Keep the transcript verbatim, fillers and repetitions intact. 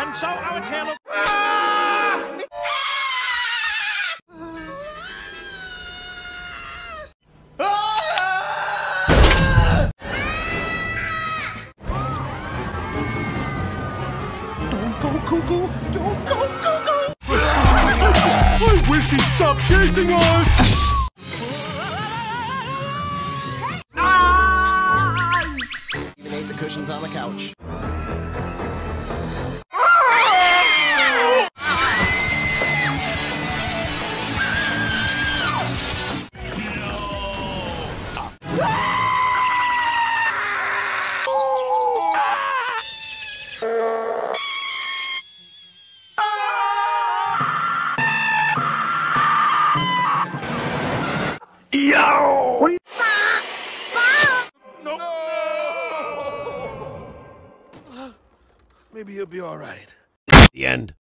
And so our tale of... Don't go, Cuckoo! Don't go, Cuckoo! I wish he'd stop chasing us! Even ate the cushions on the couch. Yo! No. Maybe he'll be all right. The end.